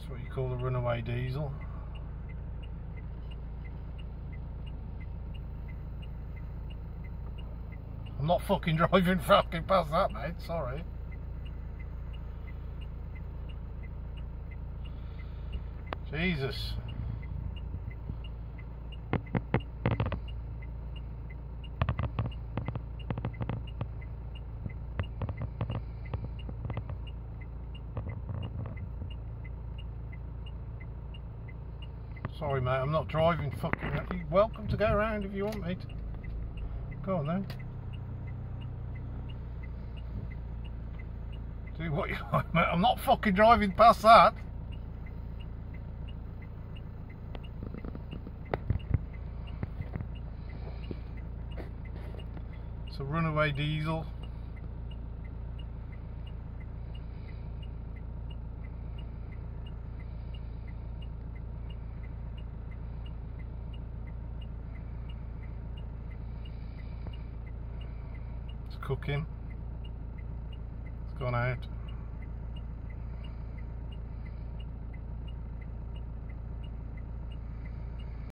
That's what you call a runaway diesel. I'm not fucking driving fucking past that, mate, sorry. Jesus. Sorry mate, I'm not driving fucking. You're welcome to go around if you want me to. Go on then. Do what you want, mate. I'm not fucking driving past that. It's a runaway diesel. It's cooking. It's gone out.